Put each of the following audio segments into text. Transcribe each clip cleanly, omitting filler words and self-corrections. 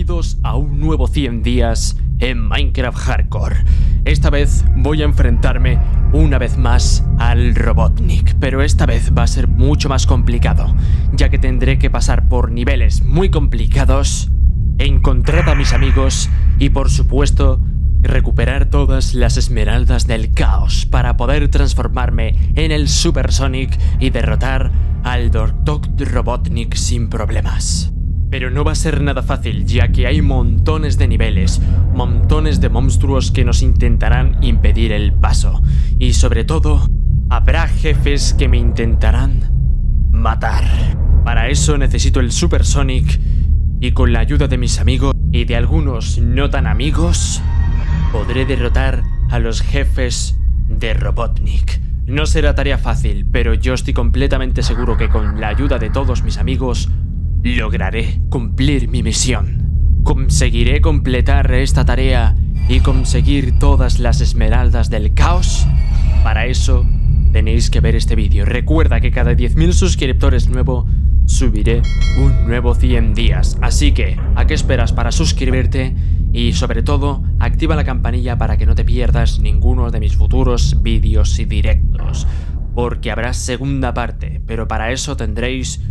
Bienvenidos a un nuevo 100 días en Minecraft Hardcore. Esta vez voy a enfrentarme una vez más al Robotnik, pero esta vez va a ser mucho más complicado, ya que tendré que pasar por niveles muy complicados, encontrar a mis amigos y por supuesto recuperar todas las esmeraldas del caos para poder transformarme en el Super Sonic y derrotar al Dr. Robotnik sin problemas. Pero no va a ser nada fácil, ya que hay montones de niveles, montones de monstruos que nos intentarán impedir el paso. Y sobre todo, habrá jefes que me intentarán matar. Para eso necesito el Super Sonic, y con la ayuda de mis amigos y de algunos no tan amigos, podré derrotar a los jefes de Robotnik. No será tarea fácil, pero yo estoy completamente seguro que con la ayuda de todos mis amigos lograré cumplir mi misión. ¿Conseguiré completar esta tarea y conseguir todas las esmeraldas del caos? Para eso tenéis que ver este vídeo. Recuerda que cada 10.000 suscriptores nuevo subiré un nuevo 100 días. Así que, ¿a qué esperas para suscribirte? Y sobre todo, activa la campanilla para que no te pierdas ninguno de mis futuros vídeos y directos. Porque habrá segunda parte, pero para eso tendréis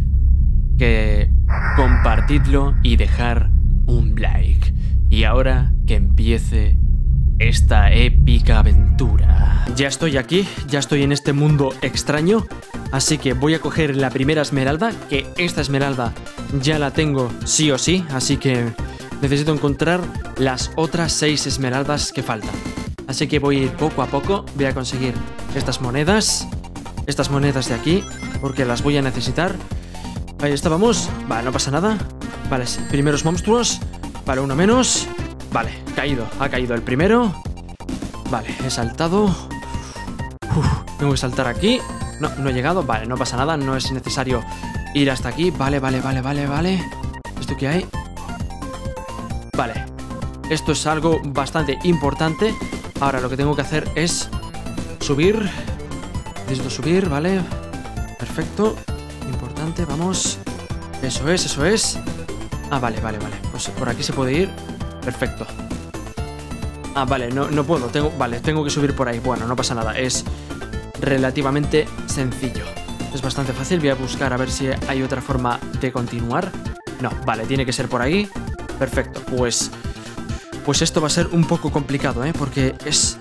que compartidlo y dejar un like. Y ahora que empiece esta épica aventura. Ya estoy aquí, ya estoy en este mundo extraño, así que voy a coger la primera esmeralda, que esta esmeralda ya la tengo sí o sí, así que necesito encontrar las otras 6 esmeraldas que faltan. Así que voy a ir poco a poco, voy a conseguir estas monedas de aquí, porque las voy a necesitar. Ahí estábamos. Vale, no pasa nada. Vale, primeros monstruos. Vale, uno menos. Vale, ha caído el primero. Vale, he saltado. Tengo que saltar aquí. No, no he llegado. Vale, no pasa nada. No es necesario ir hasta aquí. Vale. ¿Esto qué hay? Vale. Esto es algo bastante importante. Ahora lo que tengo que hacer es subir. Necesito subir, vale. Perfecto. Importante, vamos. Eso es. Ah, vale. Pues por aquí se puede ir. Perfecto. Ah, vale, no puedo. Tengo que subir por ahí. Bueno, no pasa nada. Es relativamente sencillo. Es bastante fácil. Voy a buscar a ver si hay otra forma de continuar. No, vale, tiene que ser por ahí. Perfecto, pues esto va a ser un poco complicado, porque es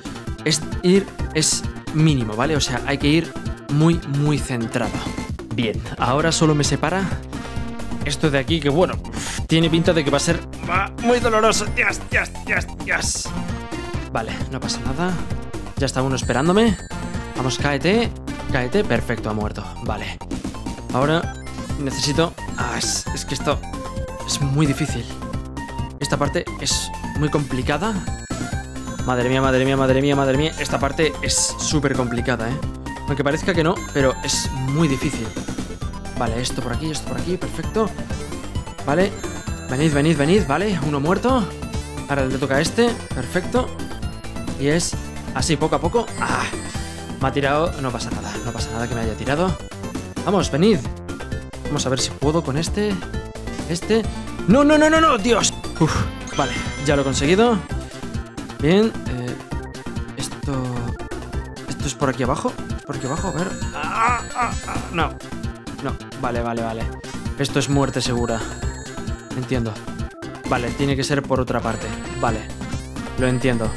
mínimo, ¿vale? O sea, hay que ir muy centrado. Bien, ahora solo me separa esto de aquí, que bueno, tiene pinta de que va a ser muy doloroso. Yes. Vale, no pasa nada. Ya está uno esperándome. Vamos, cáete. Perfecto, ha muerto. Vale. Ahora necesito... es que esto es muy difícil. Esta parte es muy complicada. Madre mía. Esta parte es súper complicada, Aunque parezca que no, pero es muy difícil. Vale, esto por aquí, perfecto. Vale, venid, vale, uno muerto. Ahora le toca a este, perfecto. Y es así, poco a poco. Me ha tirado, no pasa nada que me haya tirado. Vamos, venid. Vamos a ver si puedo con este. No, Dios. Vale, ya lo he conseguido. Bien, esto es por aquí abajo. A ver. No, vale. Esto es muerte segura. Entiendo. Vale, tiene que ser por otra parte. Vale, lo entiendo.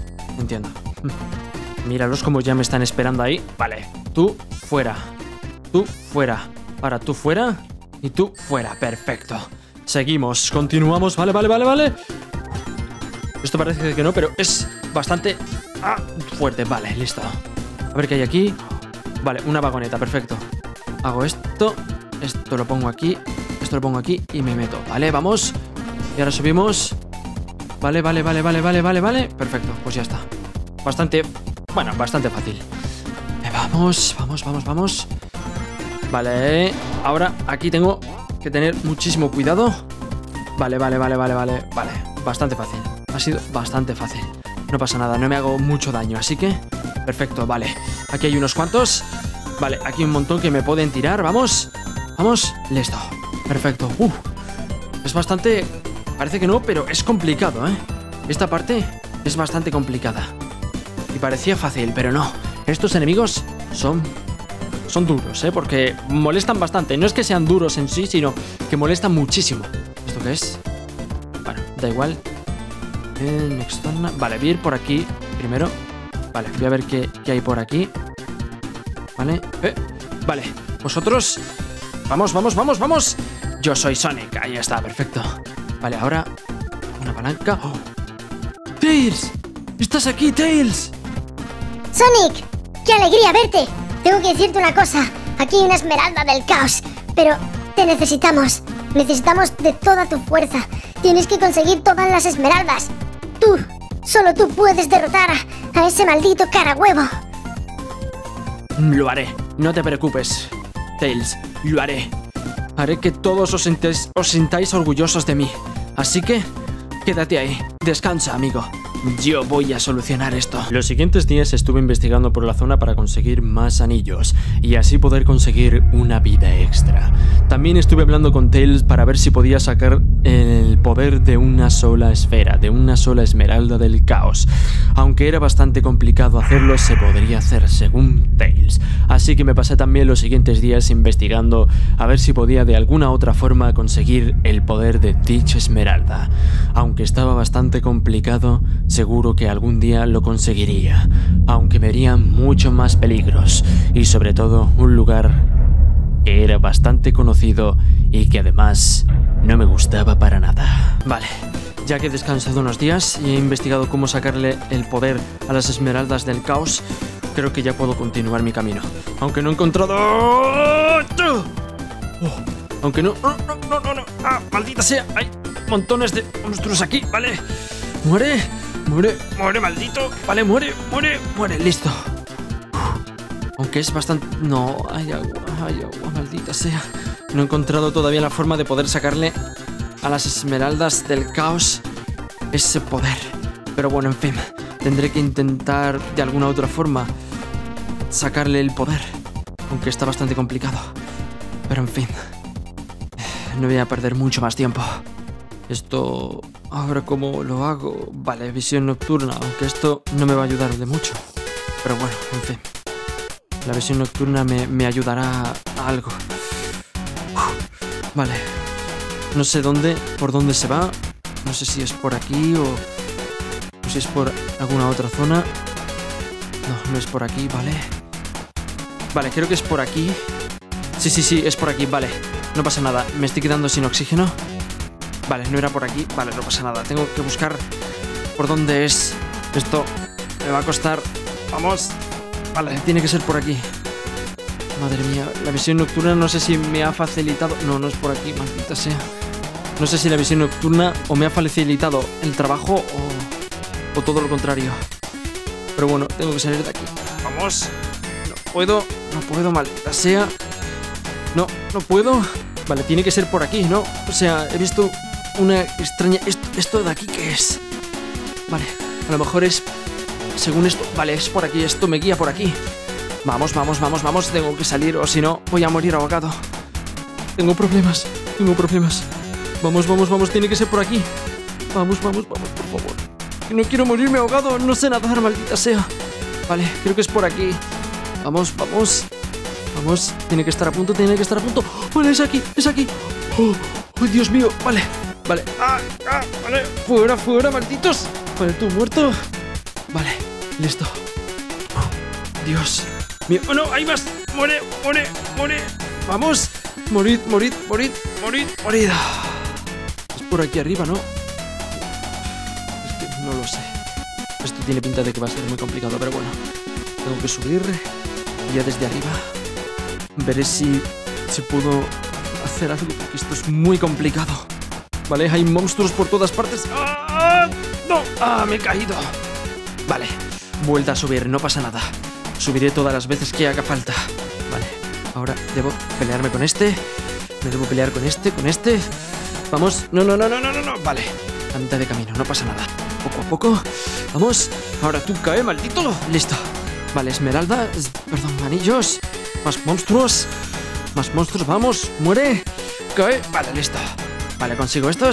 Míralos como ya me están esperando ahí. Vale, tú fuera. Ahora tú fuera. Y tú fuera, perfecto. Seguimos, continuamos. Vale. Esto parece que no, pero es bastante fuerte. Vale, listo. A ver qué hay aquí. Vale, una vagoneta, perfecto. Hago esto lo pongo aquí, y me meto. Vale, vamos. Y ahora subimos. Vale. Perfecto, pues ya está. Bastante fácil. Vamos. Vale, ahora aquí tengo que tener muchísimo cuidado. Vale. Bastante fácil. Ha sido bastante fácil. No pasa nada, no me hago mucho daño, así que... Perfecto, vale. Aquí hay unos cuantos. Vale, aquí un montón que me pueden tirar. Vamos. Listo. Perfecto. Es bastante Parece que no, pero es complicado, ¿eh? Esta parte es bastante complicada. Y parecía fácil, pero no. Estos enemigos son duros, ¿eh? Porque molestan bastante. No es que sean duros en sí, sino que molestan muchísimo. ¿Esto qué es? Bueno, da igual. Next zona. Vale, voy a ir por aquí primero. Vale, voy a ver qué hay por aquí. Vale. Vale, vosotros. Vamos, vamos, vamos, vamos. Yo soy Sonic. Ahí está, perfecto. Vale, ahora una palanca. ¡Oh! ¡Tails! ¡Estás aquí, Tails! ¡Sonic! ¡Qué alegría verte! Tengo que decirte una cosa. Aquí hay una esmeralda del caos. Pero te necesitamos. Necesitamos de toda tu fuerza. Tienes que conseguir todas las esmeraldas. Tú, solo tú puedes derrotar a ese maldito carahuevo. Lo haré. No te preocupes, Tails. Lo haré. Haré que todos os sintáis orgullosos de mí. Así que, quédate ahí. Descansa, amigo. Yo voy a solucionar esto. Los siguientes días estuve investigando por la zona para conseguir más anillos y así poder conseguir una vida extra. También estuve hablando con Tails para ver si podía sacar el poder de una sola esfera, de una sola esmeralda del caos. Aunque era bastante complicado hacerlo, se podría hacer según Tails. Así que me pasé también los siguientes días investigando a ver si podía de alguna otra forma conseguir el poder de dicha esmeralda. Aunque estaba bastante complicado, seguro que algún día lo conseguiría, aunque vería mucho más peligros y sobre todo un lugar que era bastante conocido y que además no me gustaba para nada. Vale, ya que he descansado unos días y he investigado cómo sacarle el poder a las esmeraldas del caos, creo que ya puedo continuar mi camino. Aunque no he encontrado... aunque no... No. ¡Ah, maldita sea! Hay montones de monstruos aquí, ¿vale? ¡Muere! ¡Muere, maldito! Vale, muere, listo. Aunque es bastante... No, hay agua, maldita sea. No he encontrado todavía la forma de poder sacarle a las esmeraldas del caos ese poder. Pero bueno, en fin, tendré que intentar de alguna otra forma sacarle el poder. Aunque está bastante complicado. Pero en fin, no voy a perder mucho más tiempo. Esto... Ahora, ¿cómo lo hago? Vale, visión nocturna, aunque esto no me va a ayudar de mucho. Pero bueno, en fin. La visión nocturna me ayudará a algo. Vale. No sé por dónde se va. No sé si es por aquí o si es por alguna otra zona. No es por aquí, vale. Vale, creo que es por aquí. Sí, es por aquí, vale. No pasa nada, me estoy quedando sin oxígeno. Vale, no era por aquí. Vale, no pasa nada. Tengo que buscar por dónde es. Esto me va a costar. Vamos. Vale, tiene que ser por aquí. Madre mía, la visión nocturna no sé si me ha facilitado... No es por aquí, maldita sea. No sé si la visión nocturna o me ha facilitado el trabajo o todo lo contrario. Pero bueno, tengo que salir de aquí. Vamos. No puedo, maldita sea. No puedo. Vale, tiene que ser por aquí, ¿no? O sea, he visto una extraña... ¿Esto de aquí qué es? Vale, a lo mejor es... Según esto... Vale, es por aquí, esto me guía por aquí. Vamos, tengo que salir o si no voy a morir ahogado. Tengo problemas. Vamos, tiene que ser por aquí. Vamos, por favor. No quiero morirme ahogado, no sé nadar, maldita sea. Vale, creo que es por aquí. Vamos. Tiene que estar a punto. Vale, es aquí. Oh, Dios mío, vale. Vale. Fuera, malditos. Vale, tú muerto. Vale, listo. Dios mío. Oh, no, hay más. Muere. Vamos. Morid. Es por aquí arriba, ¿no? Es que no lo sé. Esto tiene pinta de que va a ser muy complicado, pero bueno. Tengo que subir ya desde arriba. Veré si puedo hacer algo, porque esto es muy complicado. Vale, hay monstruos por todas partes. ¡No! Me he caído. Vale, vuelta a subir, no pasa nada. Subiré todas las veces que haga falta. Vale, ahora debo pelearme con este. Me debo pelear con este. Vamos, no. Vale, a mitad de camino, no pasa nada. Poco a poco, vamos. Ahora tú cae, maldito. Listo. Vale, esmeralda, perdón, anillos. Más monstruos, vamos, muere. Cae, vale, listo. Vale, consigo estos.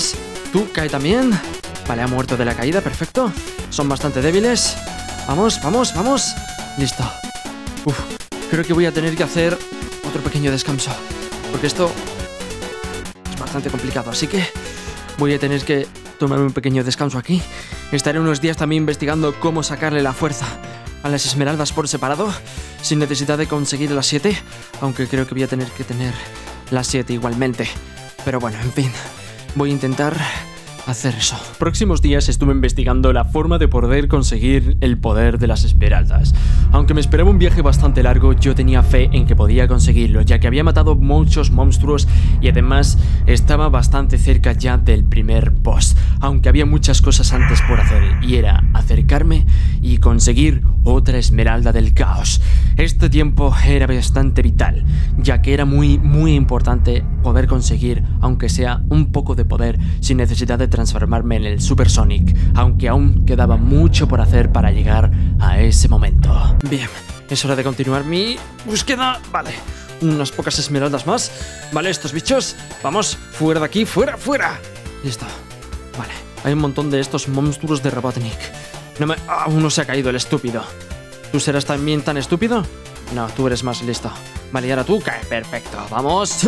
tú, cae también. Vale, ha muerto de la caída, perfecto. Son bastante débiles. Vamos, vamos, vamos. Listo. Uf, creo que voy a tener que hacer otro pequeño descanso, porque esto es bastante complicado, así que voy a tener que tomarme un pequeño descanso aquí. Estaré unos días también investigando cómo sacarle la fuerza a las esmeraldas por separado, sin necesidad de conseguir las 7, aunque creo que voy a tener que tener las 7 igualmente. Pero bueno, en fin, voy a intentar hacer eso. Próximos días estuve investigando la forma de poder conseguir el poder de las esmeraldas. Aunque me esperaba un viaje bastante largo, yo tenía fe en que podía conseguirlo, ya que había matado muchos monstruos y además estaba bastante cerca ya del primer boss. Aunque había muchas cosas antes por hacer, y era acercarme y conseguir otra esmeralda del caos. Este tiempo era bastante vital, ya que era muy importante poder conseguir, aunque sea un poco de poder, sin necesidad de transformarme en el Super Sonic, aunque aún quedaba mucho por hacer para llegar a ese momento. Bien, es hora de continuar mi búsqueda. Vale, unas pocas esmeraldas más. Vale, estos bichos, vamos, fuera de aquí, fuera, fuera. Listo. Vale, hay un montón de estos monstruos de Robotnik. Uno se ha caído, el estúpido. ¿Tú serás también tan estúpido? No, tú eres más listo. Vale, y ahora tú cae, perfecto. Vamos.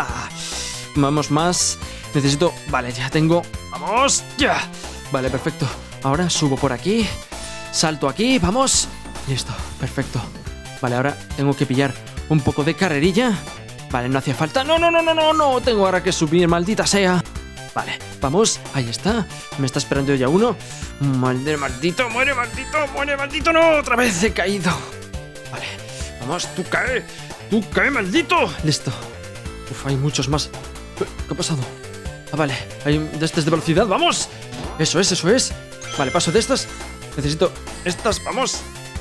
Vamos más. Necesito... Vale, ya tengo... ¡Vamos! ¡Ya! Vale, perfecto. Ahora subo por aquí. Salto aquí, vamos. Listo, perfecto. Vale, ahora tengo que pillar un poco de carrerilla. Vale, no hacía falta. ¡No! Tengo ahora que subir, maldita sea. Vale, vamos. Ahí está. Me está esperando ya uno. Maldito, muere, maldito. ¡No! Otra vez he caído. Vale, vamos, tú cae, maldito. Listo. Uf, hay muchos más. ¿Qué ha pasado? Vale, hay de estas de velocidad, ¡vamos! Eso es. Vale, paso de estas. Necesito estas, vamos.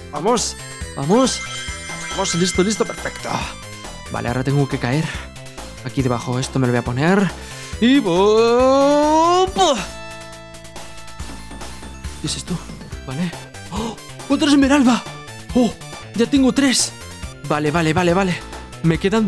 Listo, perfecto. Vale, ahora tengo que caer aquí debajo, esto me lo voy a poner. Y ¡oh! ¿Qué es esto? Vale. ¡Oh! ¡Otra esmeralda! ¡Oh! Ya tengo 3. Vale. Me quedan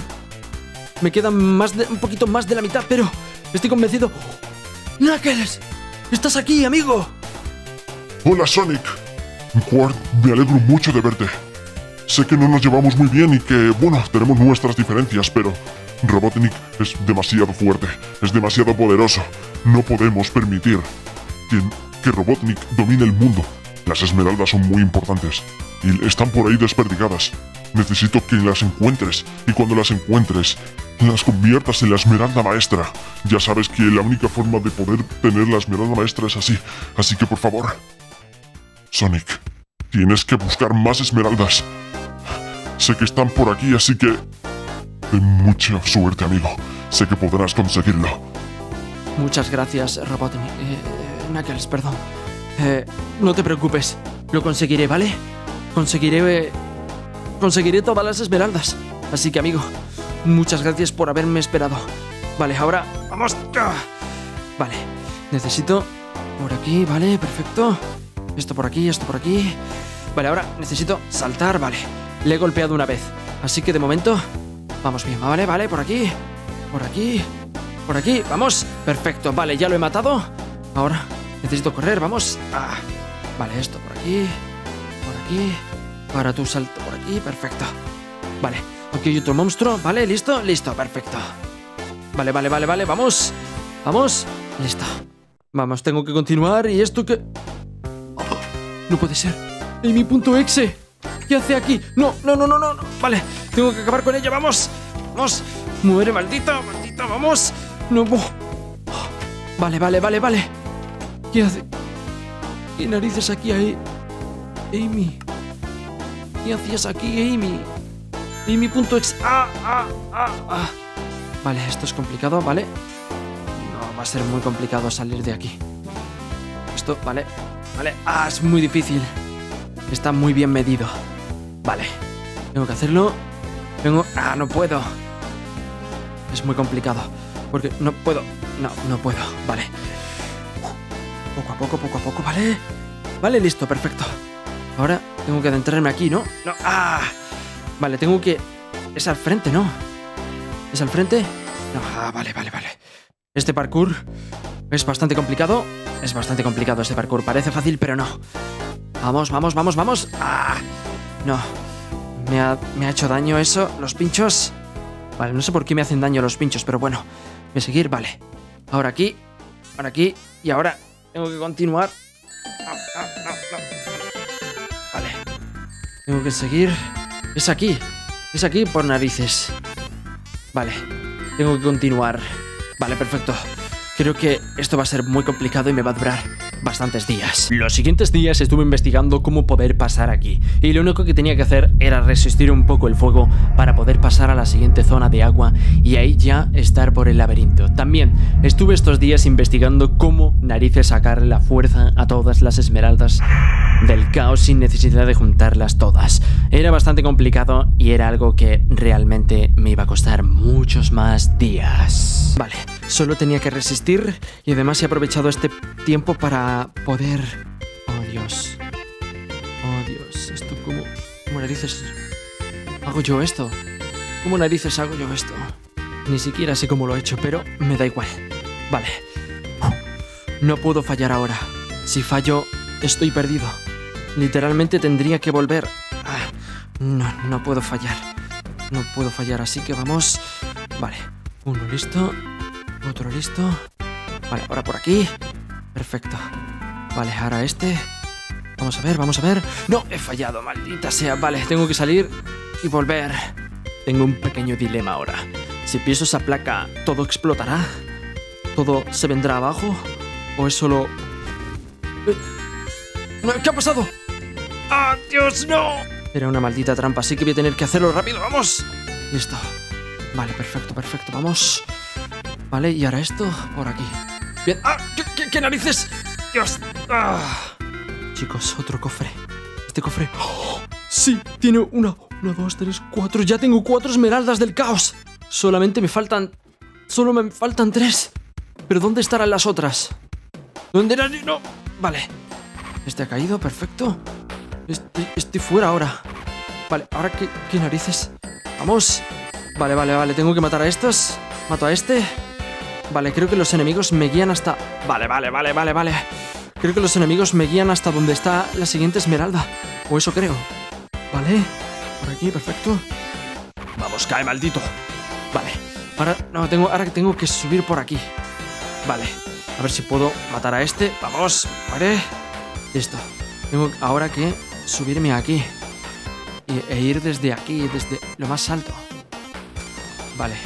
un poquito más de la mitad, pero estoy convencido. ¡Knuckles! ¡Estás aquí, amigo! Hola, Sonic. Quart, me alegro mucho de verte. Sé que no nos llevamos muy bien y que, bueno, tenemos nuestras diferencias, pero Robotnik es demasiado fuerte, es demasiado poderoso. No podemos permitir que Robotnik domine el mundo. Las esmeraldas son muy importantes y están por ahí desperdigadas. Necesito que las encuentres, y cuando las encuentres, las conviertas en la esmeralda maestra. Ya sabes que la única forma de poder tener la esmeralda maestra es así. Así que por favor, Sonic, tienes que buscar más esmeraldas. Sé que están por aquí, así que ten mucha suerte, amigo. Sé que podrás conseguirlo. Muchas gracias, Robotnik. Knuckles, perdón. No te preocupes, lo conseguiré, ¿vale? Conseguiré todas las esmeraldas. Así que, amigo, muchas gracias por haberme esperado. Vale, ahora vamos. Vale, necesito por aquí, vale, perfecto. Esto por aquí. Vale, ahora necesito saltar, vale. Le he golpeado una vez, así que de momento vamos bien, vale, por aquí, vamos. Perfecto, vale, ya lo he matado. Ahora necesito correr, vamos. Vale, esto por aquí. Ahora tú salto por aquí, perfecto. Vale, aquí hay otro monstruo, vale, listo, perfecto. Vale, vamos. Listo. Vamos, tengo que continuar. ¿Y esto qué? Oh, no puede ser. Amy.exe. ¿Qué hace aquí? No. Vale, tengo que acabar con ella, vamos. Muere, maldita, vamos. No. Vale. ¿Qué hace? ¿Qué narices aquí hay? Amy. ¿Qué hacías aquí, Amy? Amy.exe. Vale, esto es complicado, ¿vale? No, va a ser muy complicado salir de aquí. Esto, vale. Es muy difícil. Está muy bien medido. Vale, tengo que hacerlo. No puedo. Es muy complicado, porque no puedo. No puedo, vale. Poco a poco, ¿vale? Vale, listo, perfecto. Ahora tengo que adentrarme aquí, ¿no? No, vale, tengo que... Es al frente, ¿no? ¿Es al frente? No, vale. Este parkour Es bastante complicado. Es bastante complicado este parkour. Parece fácil, pero no. Vamos, vamos, vamos, vamos. ¡Ah! No. Me ha hecho daño eso, los pinchos. Vale, no sé por qué me hacen daño los pinchos, pero bueno. Voy a seguir, vale. Ahora aquí y ahora tengo que continuar. No. Vale. Tengo que seguir. Es aquí por narices. Vale, tengo que continuar. Vale, perfecto. Creo que esto va a ser muy complicado y me va a durar bastantes días. Los siguientes días estuve investigando cómo poder pasar aquí, y lo único que tenía que hacer era resistir un poco el fuego para poder pasar a la siguiente zona de agua y ahí ya estar por el laberinto. También estuve estos días investigando cómo narices sacarle la fuerza a todas las esmeraldas del caos sin necesidad de juntarlas todas. Era bastante complicado y era algo que realmente me iba a costar muchos más días. Vale, solo tenía que resistir y además he aprovechado este tiempo para poder... Oh Dios, esto ¿cómo narices hago yo esto? ¿Cómo narices hago yo esto? Ni siquiera sé cómo lo he hecho, pero me da igual. Vale, no puedo fallar ahora. Si fallo, estoy perdido. Literalmente tendría que volver. No puedo fallar. No puedo fallar, así que vamos. Vale, uno listo. Otro listo. Vale, ahora por aquí. Perfecto. Vale, ahora este. Vamos a ver. No, he fallado, maldita sea. Vale, tengo que salir y volver. Tengo un pequeño dilema ahora. Si piso esa placa, ¿todo explotará? ¿Todo se vendrá abajo? ¿O es solo...? ¿Qué ha pasado? ¡Ah, Dios, no! Era una maldita trampa, así que voy a tener que hacerlo rápido. ¡Vamos! Listo. Vale, perfecto, vamos. Vale, y ahora esto por aquí. Bien. ¡Ah! ¿Qué narices? ¡Dios! ¡Ah! Chicos, otro cofre. Este cofre... ¡Oh! Sí, tiene una, dos, tres, cuatro. Ya tengo 4 esmeraldas del caos. Solo me faltan 3. ¿Pero dónde estarán las otras? ¿Dónde eran? No. Vale. Este ha caído, perfecto. Estoy fuera ahora. Vale, ahora ¿qué narices? Vamos. Vale, tengo que matar a estos. Mato a este. Vale, creo que los enemigos me guían hasta... Vale. Creo que los enemigos me guían hasta donde está la siguiente esmeralda. O eso creo. Vale, por aquí, perfecto. Vamos, cae, maldito. Vale, ahora tengo que subir por aquí. Vale, a ver si puedo matar a este. Vamos, vale. Listo. Tengo ahora que subirme aquí e ir desde aquí, desde lo más alto. Vale,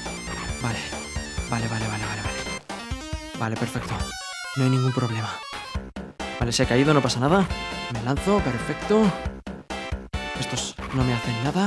perfecto. No hay ningún problema. Vale, se ha caído, no pasa nada. Me lanzo, perfecto. Estos no me hacen nada.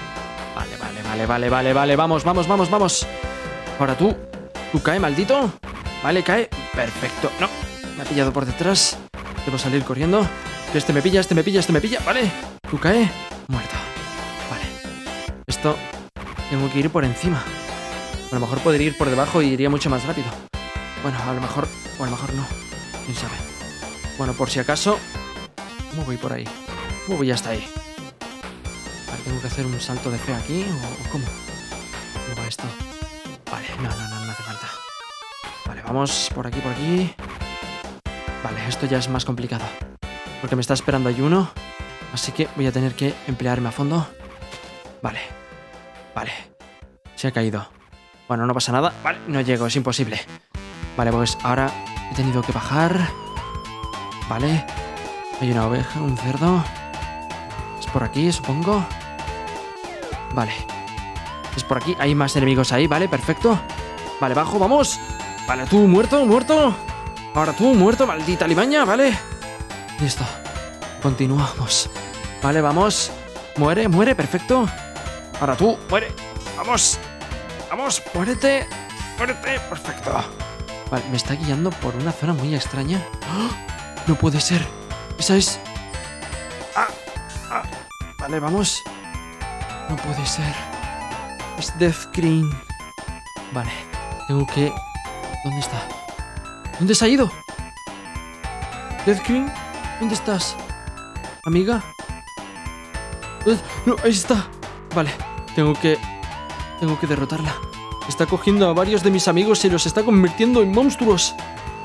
Vale. Vamos. Ahora tú cae, maldito. Vale, cae. Perfecto. No, me ha pillado por detrás. Debo salir corriendo. Que este me pilla. Vale. Tú cae. Muerto. Vale. Esto tengo que ir por encima. A lo mejor podría ir por debajo y iría mucho más rápido. Bueno, a lo mejor no. ¿Quién sabe? Bueno, por si acaso. ¿Cómo voy por ahí? ¿Cómo voy hasta ahí? Vale, tengo que hacer un salto de fe aquí. ¿O cómo? ¿Cómo va esto? Vale, no hace falta. Vale, vamos por aquí. Vale, esto ya es más complicado. Porque me está esperando ahí uno. Así que voy a tener que emplearme a fondo. Vale. Se ha caído. Bueno, no pasa nada. Vale, no llego, es imposible. Vale, pues ahora he tenido que bajar. Vale. Hay una oveja, un cerdo. Es por aquí, supongo. Vale. Es por aquí, hay más enemigos ahí, vale, perfecto. Vale, bajo, vamos. Vale, tú, muerto. Ahora tú, muerto, maldita limaña, vale. Listo. Continuamos. Vale, vamos. Muere, perfecto. Ahora tú, muere. Vamos, muérete, perfecto. Vale, me está guiando por una zona muy extraña. ¡Oh! No puede ser. Esa es... Vale, vamos. No puede ser. Es Death Green. Vale, tengo que... ¿Dónde está? ¿Dónde se ha ido? Death Green, ¿dónde estás? ¿Amiga? No, ahí está. Vale, tengo que derrotarla. Está cogiendo a varios de mis amigos y los está convirtiendo en monstruos.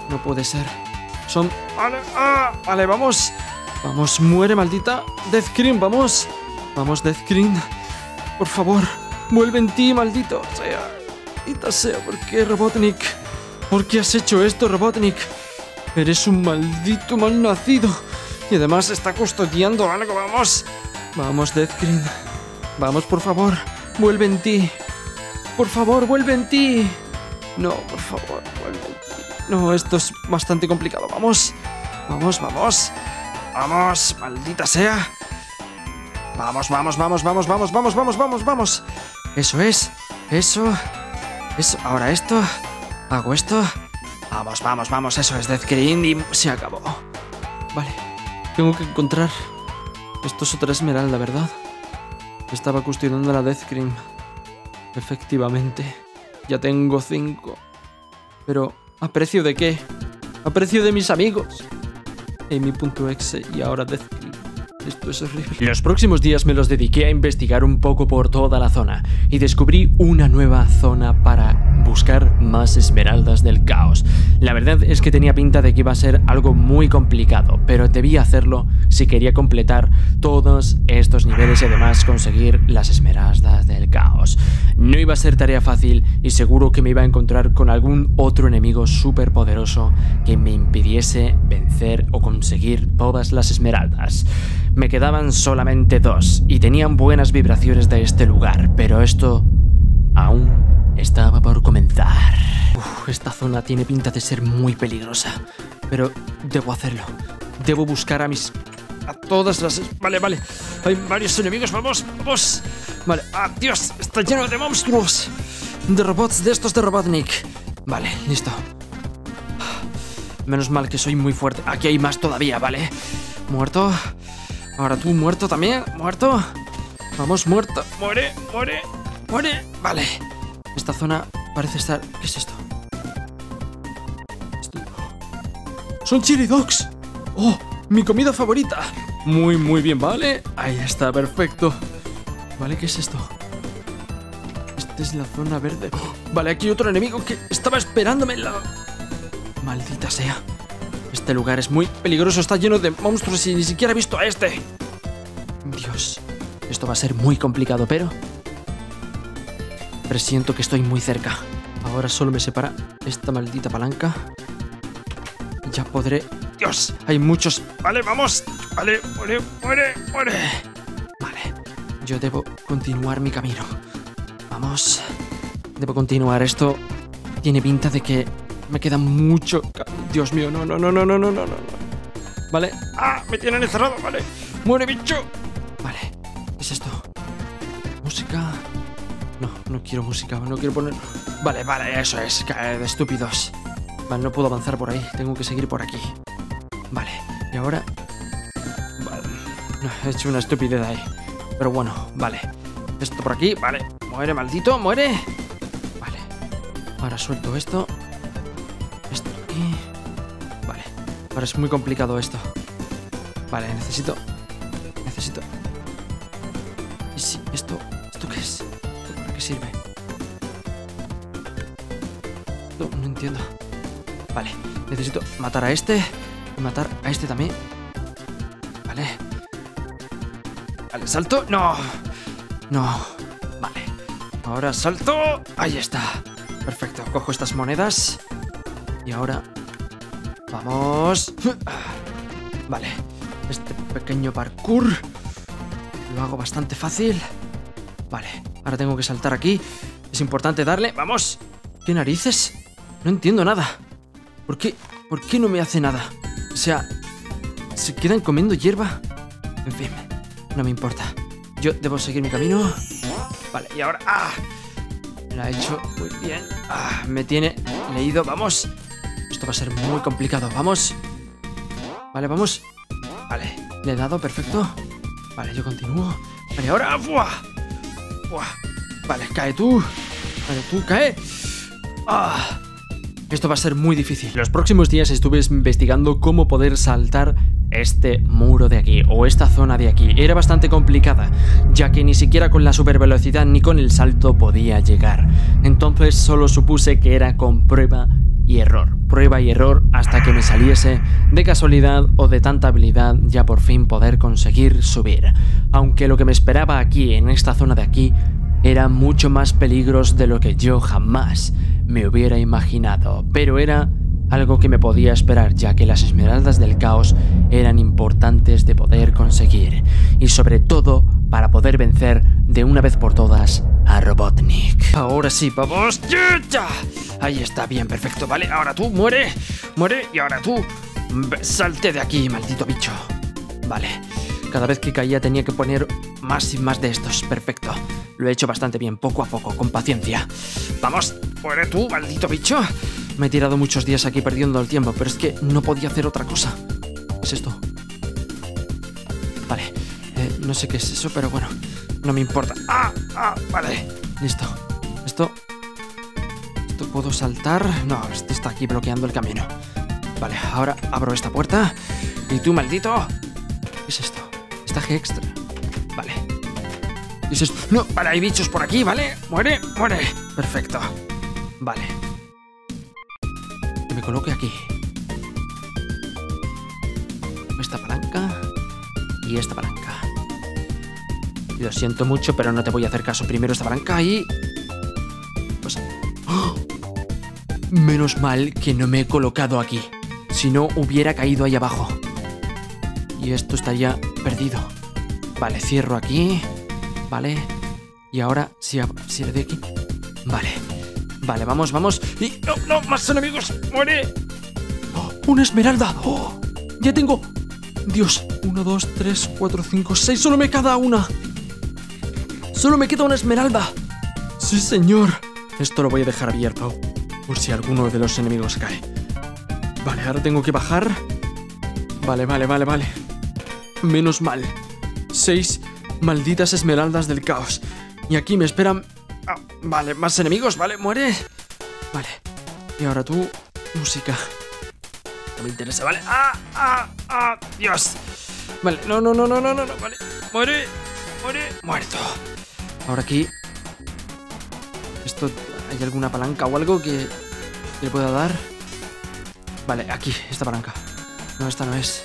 No puede ser. Son... Vale, vale, vamos. Vamos, muere, maldita Deathcream, vamos. Vamos, Deathcream. Por favor, vuelve en ti, maldito sea. Maldita sea, ¿por qué, Robotnik? ¿Por qué has hecho esto, Robotnik? Eres un maldito malnacido. Y además está custodiando algo, vamos. Vamos, Deathcream. Vamos, por favor, vuelve en ti. Por favor, vuelve en ti. No, por favor, vuelve en ti. No, esto es bastante complicado. Vamos, vamos, vamos. Vamos, maldita sea. Vamos, vamos, vamos, vamos, vamos, vamos, vamos, vamos, vamos. Eso es, eso. Ahora esto. Hago esto. Vamos, vamos, vamos, eso es Deathcream y se acabó. Vale, tengo que encontrar... Esto es otra esmeralda, ¿verdad? Estaba custodiando la Deathcream. Efectivamente. Ya tengo 5. Pero, ¿a precio de qué? A precio de mis amigos. Amy.exe y ahora Deathcream. Esto es horrible. Los próximos días me los dediqué a investigar un poco por toda la zona y descubrí una nueva zona para buscar más esmeraldas del caos. La verdad es que tenía pinta de que iba a ser algo muy complicado, pero debía hacerlo si quería completar todos estos niveles y además conseguir las esmeraldas del caos. No iba a ser tarea fácil y seguro que me iba a encontrar con algún otro enemigo súper poderoso que me impidiese vencer o conseguir todas las esmeraldas. Me quedaban solamente 2 y tenían buenas vibraciones de este lugar, pero esto aún estaba por comenzar. Esta zona tiene pinta de ser muy peligrosa, pero debo hacerlo. Debo buscar a todas las... Vale, vale. Hay varios enemigos, vamos, vamos. Vale, Dios, está lleno de monstruos. De robots, de estos de Robotnik. Vale, listo. Menos mal que soy muy fuerte. Aquí hay más todavía, vale. Muerto. Ahora tú, muerto también, muerto. Vamos, muerto. Muere, muere, muere. Vale. Esta zona parece estar... ¿Qué es esto? ¡Son chili dogs! ¡Oh! ¡Mi comida favorita! Muy, muy bien, ¿vale? Ahí está, perfecto. Vale, ¿qué es esto? Esta es la zona verde. ¡Oh! Vale, aquí hay otro enemigo que estaba esperándome en la... Maldita sea. Este lugar es muy peligroso, está lleno de monstruos y ni siquiera he visto a este. Dios, esto va a ser muy complicado, pero presiento que estoy muy cerca. Ahora solo me separa esta maldita palanca. Ya podré... Dios, hay muchos... Vale, vamos. Vale, muere, muere, muere. Vale, yo debo continuar mi camino. Vamos. Debo continuar, esto tiene pinta de que me queda mucho... Dios mío, no, no, no, no, no, no, no, no. Vale. Me tienen encerrado, vale. Muere, bicho. Vale, ¿qué es esto? Música. No, no quiero música, no quiero poner... Vale, vale, eso es, de estúpidos. Vale, no puedo avanzar por ahí, tengo que seguir por aquí. Vale, y ahora... Vale, he hecho una estupidez ahí. Pero bueno, vale. Esto por aquí, vale. Muere, maldito, muere. Vale, ahora suelto esto. Esto aquí. Vale, ahora es muy complicado esto. Vale, necesito... ¿Y si esto qué es? ¿Esto para qué sirve? No entiendo. Vale, necesito matar a este y matar a este también. Vale. Vale, salto. No. No. Vale. Ahora salto. Ahí está. Perfecto. Cojo estas monedas. Y ahora... Vamos. Vale. Este pequeño parkour lo hago bastante fácil. Vale. Ahora tengo que saltar aquí. Es importante darle. ¡Vamos! ¿Qué narices? No entiendo nada. ¿Por qué no me hace nada? O sea, ¿se quedan comiendo hierba? En fin, no me importa. Yo debo seguir mi camino. Vale, y ahora... Me lo ha hecho muy bien. Me tiene leído. Vamos. Esto va a ser muy complicado. Vamos. Vale, vamos. Vale, le he dado, perfecto. Vale, yo continúo. Vale, ahora... ¡Buah! ¡Buah! Vale, cae tú. Vale, tú, cae. Esto va a ser muy difícil. Los próximos días estuve investigando cómo poder saltar este muro de aquí, o esta zona de aquí. Era bastante complicada, ya que ni siquiera con la supervelocidad ni con el salto podía llegar. Entonces solo supuse que era con prueba y error. Prueba y error hasta que me saliese de casualidad o de tanta habilidad ya por fin poder conseguir subir. Aunque lo que me esperaba aquí, en esta zona de aquí, eran mucho más peligros de lo que yo jamás me hubiera imaginado. Pero era algo que me podía esperar, ya que las esmeraldas del caos eran importantes de poder conseguir. Y sobre todo, para poder vencer de una vez por todas a Robotnik. Ahora sí, vamos. ¡Ya! Ahí está, bien, perfecto. Vale, ahora tú, muere. Muere, y ahora tú, salte de aquí, maldito bicho. Vale, cada vez que caía tenía que poner más y más de estos. Perfecto, lo he hecho bastante bien, poco a poco, con paciencia. Vamos, muere tú, maldito bicho. Me he tirado muchos días aquí perdiendo el tiempo, pero es que no podía hacer otra cosa. ¿Qué es esto? Vale, no sé qué es eso, pero bueno, no me importa. Vale, listo. ¿Esto puedo saltar? No, este está aquí bloqueando el camino. Vale, ahora abro esta puerta. ¿Y tú, maldito? ¿Qué es esto? Estaje extra. Vale. ¿Qué es esto? No, vale, hay bichos por aquí, ¿vale? Muere, muere. Perfecto. Vale. Que me coloque aquí. Esta palanca y esta palanca. Lo siento mucho, pero no te voy a hacer caso. Primero esta palanca y... pues... ¡oh! Menos mal que no me he colocado aquí. Si no, hubiera caído ahí abajo. Y esto estaría perdido. Vale, cierro aquí. Vale. Y ahora, si le doy aquí... vale. Vale, vamos, vamos. Y... no, más enemigos. ¡Muere! ¡Oh, una esmeralda! ¡Oh! Ya tengo... Dios. 1, 2, 3, 4, 5, 6. Solo me queda una. Solo me queda una esmeralda. Sí, señor. Esto lo voy a dejar abierto por si alguno de los enemigos cae. Vale, ahora tengo que bajar. Vale. Menos mal. 6 malditas esmeraldas del caos. Y aquí me esperan... vale, más enemigos, vale, muere. Vale. Y ahora tú, música. No me interesa, vale. Dios. Vale, no, vale. Muere, muerto. Ahora aquí. Esto, ¿hay alguna palanca o algo que le pueda dar? Vale, aquí, esta palanca. No, esta no es.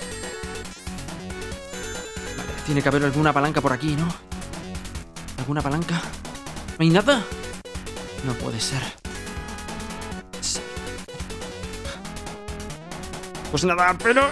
Vale, tiene que haber alguna palanca por aquí, ¿no? ¿Alguna palanca? ¿No hay nada? No puede ser. Sí. Pues nada, pero...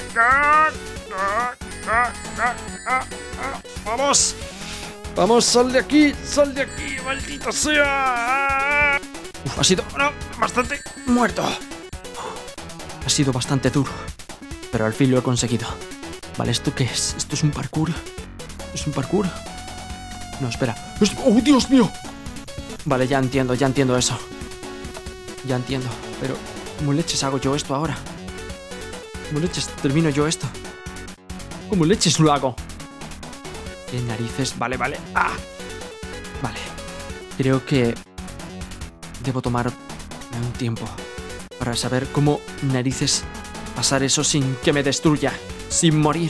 ¡vamos! ¡Vamos, sal de aquí, maldito sea! Uf, ha sido... no, bastante muerto. Ha sido bastante duro, pero al fin lo he conseguido. Vale, ¿esto qué es? ¿Esto es un parkour? ¿Es un parkour? No, espera. ¡Oh, Dios mío! Vale, ya entiendo eso. Ya entiendo, pero... ¿cómo leches hago yo esto ahora? ¿Cómo leches termino yo esto? ¿Cómo leches lo hago? ¿Qué narices? Vale. Vale. Creo que... debo tomar un tiempo para saber cómo narices pasar eso sin que me destruya, sin morir.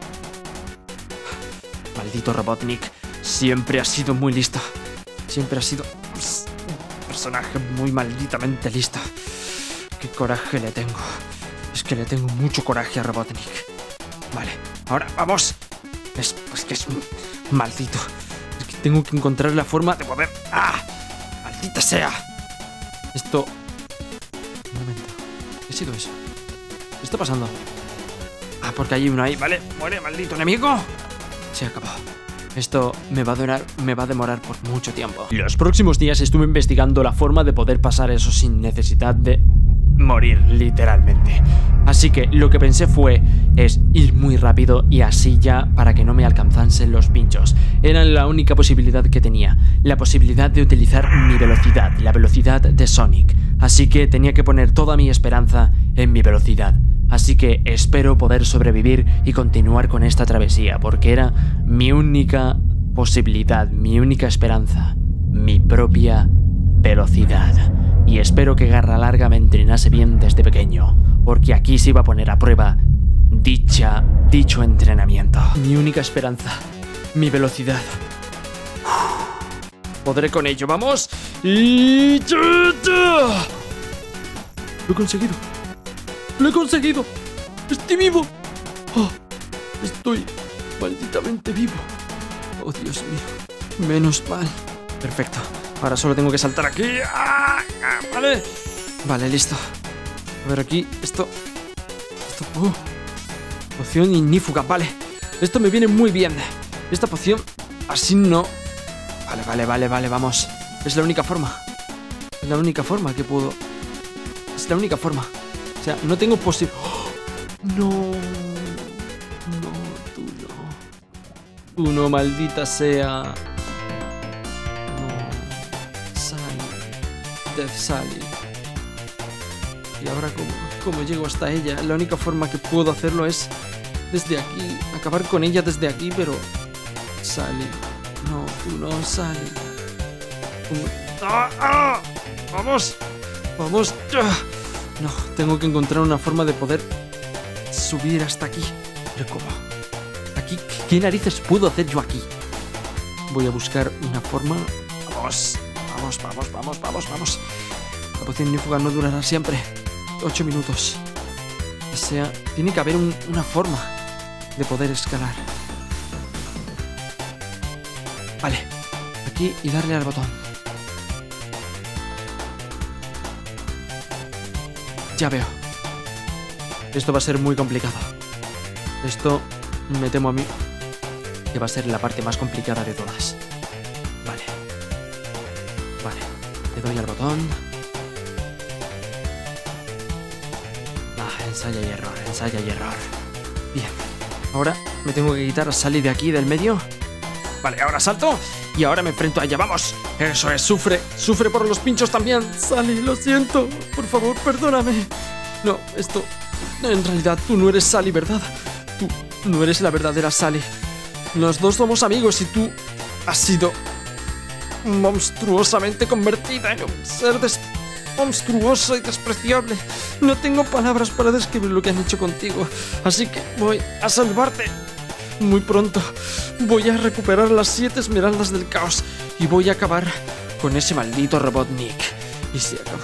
Maldito Robotnik, siempre ha sido muy listo. Siempre ha sido un personaje muy malditamente listo. Qué coraje le tengo. Es que le tengo mucho coraje a Robotnik. Vale, ahora vamos. Es que es un maldito. Es que tengo que encontrar la forma de poder... ¡maldita sea! Esto... un momento. ¿Qué ha sido eso? ¿Qué está pasando? Porque hay uno ahí, ¿vale? Muere, maldito enemigo. Se acabó. Esto me va a demorar por mucho tiempo. Los próximos días estuve investigando la forma de poder pasar eso sin necesidad de morir, literalmente. Así que lo que pensé es ir muy rápido y así ya para que no me alcanzasen los pinchos. Era la única posibilidad que tenía. La posibilidad de utilizar mi velocidad, la velocidad de Sonic. Así que tenía que poner toda mi esperanza en mi velocidad. Así que espero poder sobrevivir y continuar con esta travesía, porque era mi única posibilidad, mi única esperanza, mi propia velocidad. Y espero que Garra Larga me entrenase bien desde pequeño, porque aquí se iba a poner a prueba dicho entrenamiento. Mi única esperanza, mi velocidad. Podré con ello, vamos. Y... ¡Lo he conseguido! ¡Lo he conseguido! ¡Estoy vivo! ¡Oh! Estoy malditamente vivo. ¡Oh, Dios mío! Menos mal. Perfecto. Ahora solo tengo que saltar aquí. ¡Ah! Vale. Vale, listo. A ver aquí. Esto... poción ignífuga, vale. Esto me viene muy bien. Esta poción... Así no... Vale, vamos. Es la única forma. Es la única forma que puedo... Es la única forma. O sea, no tengo posible... ¡Oh! No... No, tú no. Tú no, maldita sea. No. Sally. Death Sally. Y ahora, ¿cómo llego hasta ella? La única forma que puedo hacerlo es desde aquí. Acabar con ella desde aquí, pero... Sally. No, tú no, Sally. ¡Ah! ¡Vamos! ¡Vamos! No, tengo que encontrar una forma de poder subir hasta aquí. ¿Pero cómo? ¿Aquí? ¿Qué narices puedo hacer yo aquí? Voy a buscar una forma. ¡Vamos! ¡Vamos! La poción ignífuga no durará siempre. 8 minutos. O sea, tiene que haber una forma de poder escalar. Vale. Aquí y darle al botón. Ya veo. Esto va a ser muy complicado. Esto me temo a mí que va a ser la parte más complicada de todas. Vale. Le doy al botón. Ensaya y error. Bien. Ahora me tengo que quitar a Sally de aquí, del medio. Vale, ahora salto y ahora me enfrento a ella. ¡Vamos! Eso es, sufre por los pinchos también. Sally, lo siento. Por favor, perdóname. No, esto... En realidad, tú no eres Sally, ¿verdad? Tú no eres la verdadera Sally. Los dos somos amigos y tú has sido monstruosamente convertida en un ser monstruoso y despreciable. No tengo palabras para describir lo que han hecho contigo, así que voy a salvarte. Muy pronto voy a recuperar las 7 esmeraldas del caos y voy a acabar con ese maldito Robotnik. Y se acabó.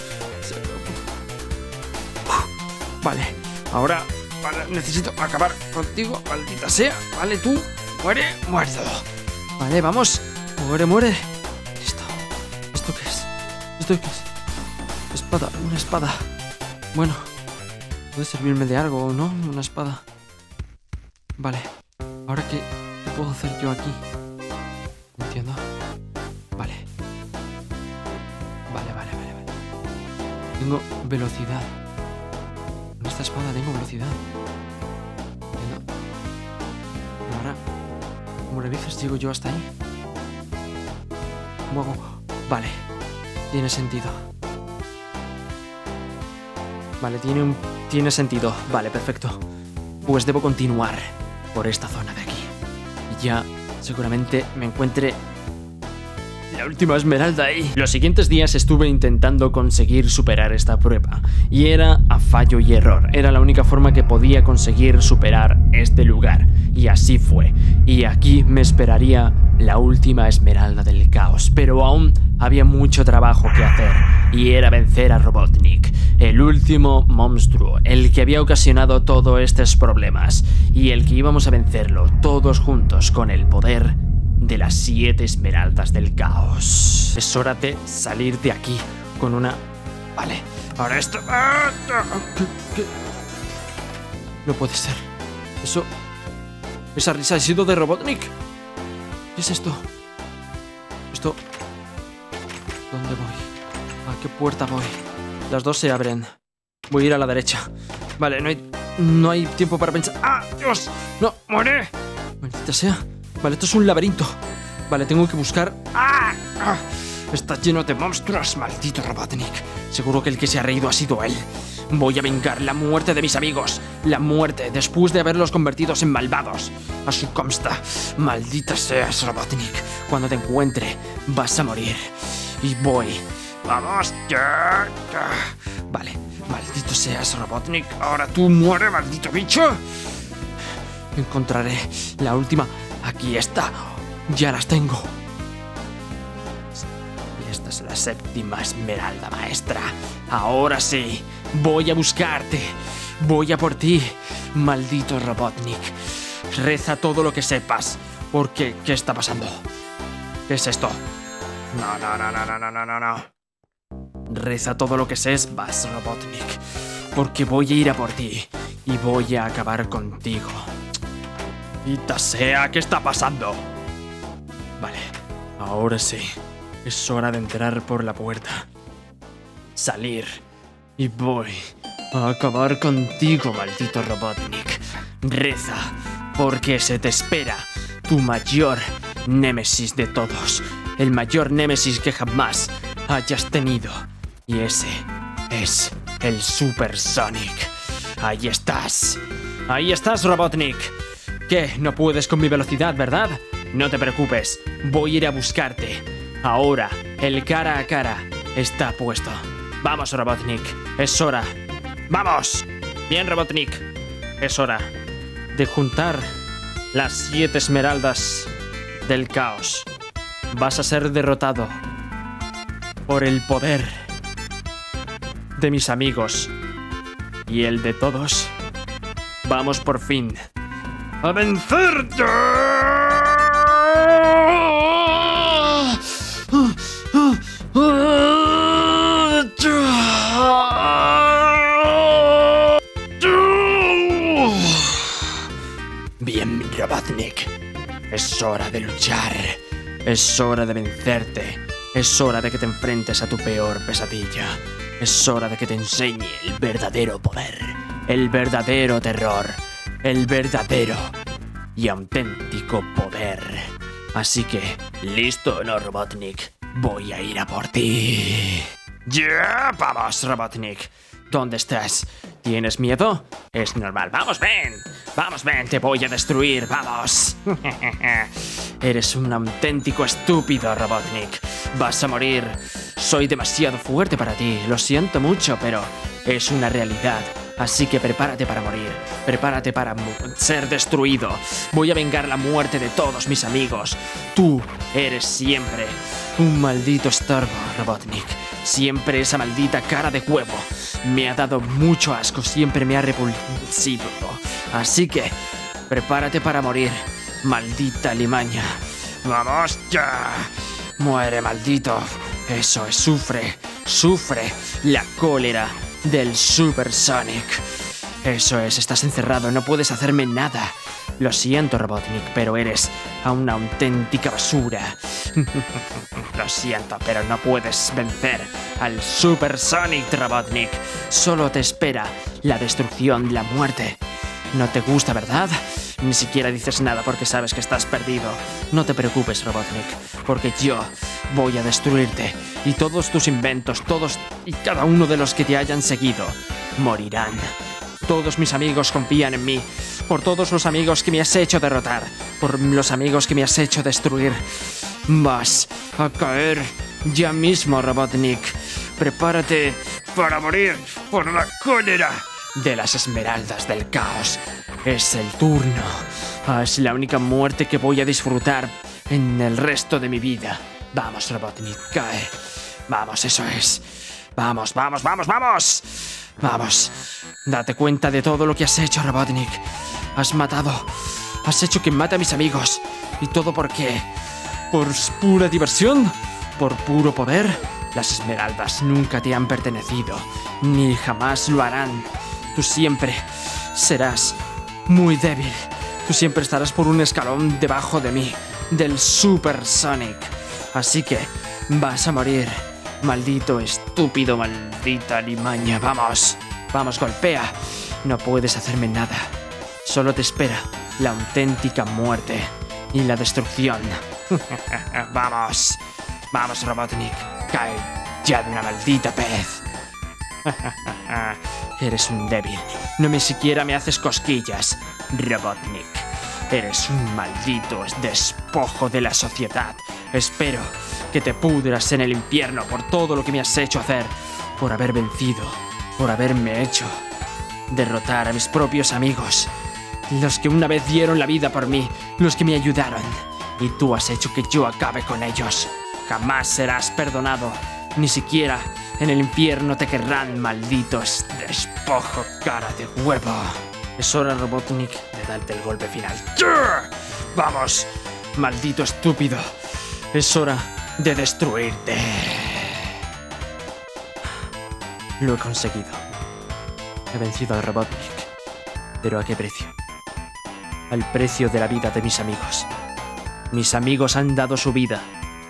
Vale, ahora necesito acabar contigo, maldita sea. Vale, tú, muerto. Vale, vamos, muere. Listo. ¿Esto qué es? Una espada. Bueno, puede servirme de algo, ¿no? Una espada. Vale, ahora ¿qué puedo hacer yo aquí? Entiendo. Vale. Tengo velocidad. Con esta espada tengo velocidad. Entiendo. Y ahora, ¿cómo le dices? ¿Llego yo hasta ahí? ¿Cómo hago? Vale, tiene sentido. Vale, tiene sentido. Vale, perfecto. Pues debo continuar por esta zona de aquí. Y ya seguramente me encuentre la última esmeralda ahí. Los siguientes días estuve intentando conseguir superar esta prueba. Y era a fallo y error. Era la única forma que podía conseguir superar este lugar. Y así fue. Y aquí me esperaría la última esmeralda del caos. Pero aún había mucho trabajo que hacer. Y era vencer a Robotnik, el último monstruo, el que había ocasionado todos estos problemas. Y el que íbamos a vencerlo todos juntos con el poder de las 7 esmeraldas del caos. Es hora de salir de aquí con una... Vale, ahora esto... ¿Qué? No puede ser. Esa risa ha sido de Robotnik. ¿Qué es esto? ¿Dónde voy? ¿A qué puerta voy? Las dos se abren. Voy a ir a la derecha. Vale, no hay tiempo para pensar. ¡Ah, Dios! ¡No, muere! Maldita sea. Vale, esto es un laberinto. Vale, tengo que buscar... ¡Ah! Está lleno de monstruos, maldito Robotnik. Seguro que el que se ha reído ha sido él. Voy a vengar la muerte de mis amigos. La muerte después de haberlos convertidos en malvados. A su consta. Maldita seas, Robotnik. Cuando te encuentre, vas a morir. Y voy. ¡Vamos! ¡Ya! Vale, maldito seas, Robotnik. Ahora tú muere, maldito bicho. Encontraré la última. Aquí está. Ya las tengo. Y estas Vamos, la séptima esmeralda maestra. Ahora sí, voy a buscarte. Voy a por ti, maldito Robotnik. Reza todo lo que sepas. Porque, ¿qué está pasando? ¿Qué es esto? No. Reza todo lo que sepas, Robotnik. Porque voy a ir a por ti. Y voy a acabar contigo. ¡Maldita sea! ¿Qué está pasando? Vale, ahora sí. Es hora de entrar por la puerta. Salir. Y voy a acabar contigo, maldito Robotnik. Reza, porque se te espera tu mayor némesis de todos. El mayor némesis que jamás hayas tenido. Y ese es el Super Sonic. Ahí estás. Ahí estás, Robotnik. ¿Qué? No puedes con mi velocidad, ¿verdad? No te preocupes. Voy a ir a buscarte. Ahora, el cara a cara está puesto. Vamos, Robotnik. Es hora. ¡Vamos! Bien, Robotnik. Es hora de juntar las 7 esmeraldas del caos. Vas a ser derrotado por el poder de mis amigos y el de todos. Vamos por fin a vencerte. Bien, Robotnik. Es hora de luchar. Es hora de vencerte. Es hora de que te enfrentes a tu peor pesadilla. Es hora de que te enseñe el verdadero poder. El verdadero terror. El verdadero y auténtico poder. Así que, ¿listo o no, Robotnik? Voy a ir a por ti. ¡Ya! ¡Vamos, Robotnik! ¿Dónde estás? ¿Tienes miedo? Es normal. ¡Vamos, ven! ¡Vamos, ven! ¡Te voy a destruir! ¡Vamos! Eres un auténtico estúpido, Robotnik. Vas a morir. Soy demasiado fuerte para ti. Lo siento mucho, pero es una realidad. Así que prepárate para morir. Prepárate para ser destruido. Voy a vengar la muerte de todos mis amigos. Tú eres siempre un maldito estorbo, Robotnik. Siempre esa maldita cara de huevo. Me ha dado mucho asco. Siempre me ha repulsivo. Así que prepárate para morir, maldita limaña. ¡Vamos ya! Muere, maldito. Eso es, sufre la cólera del Super Sonic. Eso es, estás encerrado, no puedes hacerme nada. Lo siento, Robotnik, pero eres una auténtica basura. Lo siento, pero no puedes vencer al Super Sonic, Robotnik. Solo te espera la destrucción, la muerte. No te gusta, ¿verdad? Ni siquiera dices nada porque sabes que estás perdido. No te preocupes, Robotnik, porque yo voy a destruirte. Y todos tus inventos, todos y cada uno de los que te hayan seguido, morirán. Todos mis amigos confían en mí. Por todos los amigos que me has hecho derrotar. Por los amigos que me has hecho destruir. Vas a caer ya mismo, Robotnik. Prepárate para morir por la cólera de las esmeraldas del caos. Es el turno. Es la única muerte que voy a disfrutar en el resto de mi vida. Vamos, Robotnik, cae. Vamos, eso es. Vamos, vamos, vamos, vamos. Vamos. Date cuenta de todo lo que has hecho, Robotnik. Has matado. Has hecho que mate a mis amigos. ¿Y todo por qué? ¿Por pura diversión? ¿Por puro poder? Las esmeraldas nunca te han pertenecido. Ni jamás lo harán. Tú siempre serás muy débil. Tú siempre estarás por un escalón debajo de mí, del Super Sonic. Así que vas a morir, maldito estúpido, maldita limaña. Vamos, vamos, golpea. No puedes hacerme nada. Solo te espera la auténtica muerte y la destrucción. Vamos, vamos, Robotnik. Cae ya de una maldita vez. Eres un débil. No ni siquiera me haces cosquillas, Robotnik. Eres un maldito despojo de la sociedad. Espero que te pudras en el infierno por todo lo que me has hecho hacer. Por haber vencido. Por haberme hecho derrotar a mis propios amigos. Los que una vez dieron la vida por mí. Los que me ayudaron. Y tú has hecho que yo acabe con ellos. Jamás serás perdonado. Ni siquiera en el infierno te querrán, malditos despojo cara de huevo. Es hora, Robotnik, de darte el golpe final. ¡Vamos, maldito estúpido! Es hora de destruirte. Lo he conseguido. He vencido a Robotnik. ¿Pero a qué precio? Al precio de la vida de mis amigos. Mis amigos han dado su vida.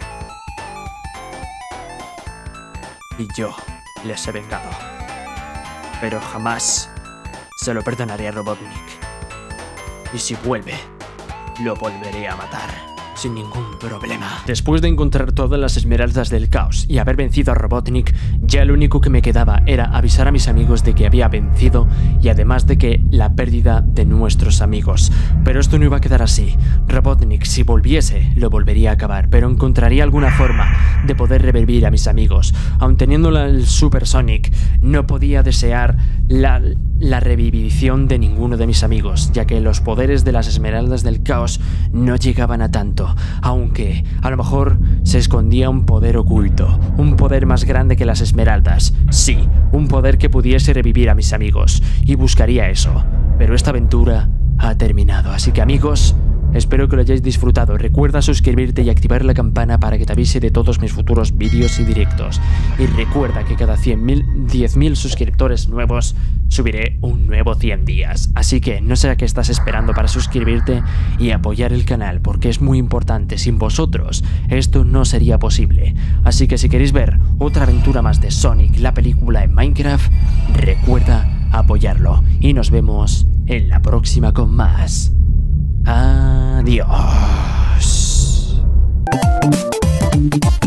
Y yo les he vengado. Pero jamás se lo perdonaré a Robotnik. Y si vuelve, lo volveré a matar. Sin ningún problema. Después de encontrar todas las esmeraldas del caos y haber vencido a Robotnik, ya lo único que me quedaba era avisar a mis amigos de que había vencido y además de que la pérdida de nuestros amigos. Pero esto no iba a quedar así. Robotnik, si volviese, lo volvería a acabar, pero encontraría alguna forma de poder revivir a mis amigos. Aun teniendo el Super Sonic, no podía desear la revivición de ninguno de mis amigos, ya que los poderes de las esmeraldas del caos no llegaban a tanto, aunque a lo mejor se escondía un poder oculto, un poder más grande que las esmeraldas. Sí, un poder que pudiese revivir a mis amigos, y buscaría eso. Pero esta aventura ha terminado, así que amigos, espero que lo hayáis disfrutado. Recuerda suscribirte y activar la campana para que te avise de todos mis futuros vídeos y directos. Y recuerda que cada 10.000 suscriptores nuevos subiré un nuevo 100 días. Así que no sé a qué estás esperando para suscribirte y apoyar el canal, porque es muy importante. Sin vosotros esto no sería posible. Así que si queréis ver otra aventura más de Sonic, la película en Minecraft, recuerda apoyarlo. Y nos vemos en la próxima con más. Adiós.